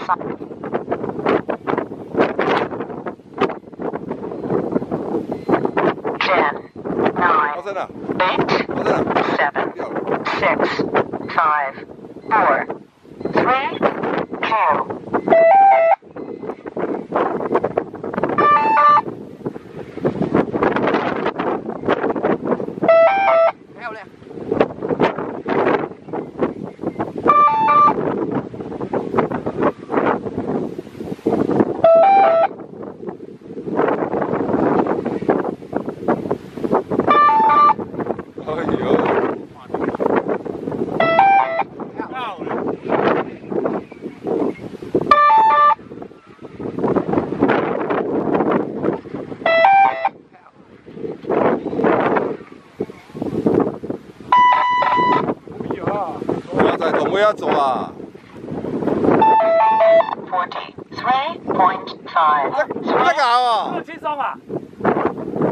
我在哪？ 8, 我在哪？ 7, 掉了。 6, 5, 4, 3, 2. 漂亮。哎呦！漂亮。不要再动，我要走啊！ 43.5. 在搞啊！ 这么轻松啊！